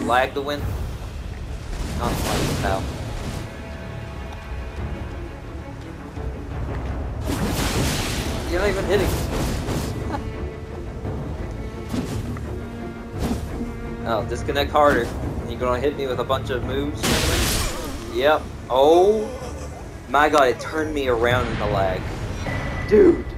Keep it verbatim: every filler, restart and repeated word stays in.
lag the win. Not funny, pal. You're not even hitting. Oh, disconnect harder. You're gonna hit me with a bunch of moves? Yep. Oh my god, it turned me around in the lag. Dude.